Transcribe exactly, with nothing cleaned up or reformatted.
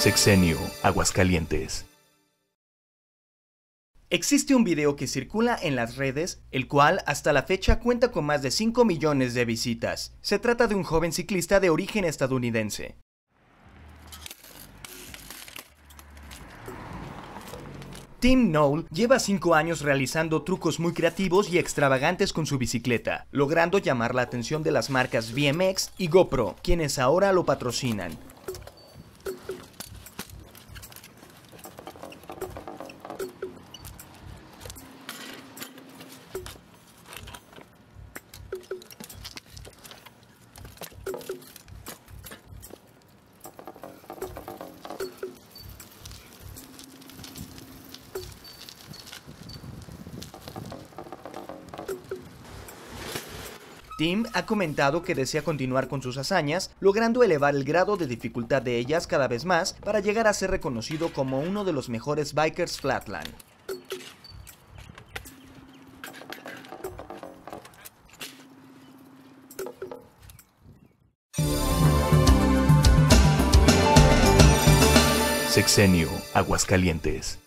Sexenio, Aguascalientes. Existe un video que circula en las redes, el cual hasta la fecha cuenta con más de cinco millones de visitas. Se trata de un joven ciclista de origen estadounidense. Tim Knoll lleva cinco años realizando trucos muy creativos y extravagantes con su bicicleta, logrando llamar la atención de las marcas B M X y GoPro, quienes ahora lo patrocinan. Tim ha comentado que desea continuar con sus hazañas, logrando elevar el grado de dificultad de ellas cada vez más para llegar a ser reconocido como uno de los mejores bikers flatland. Sexenio, Aguascalientes.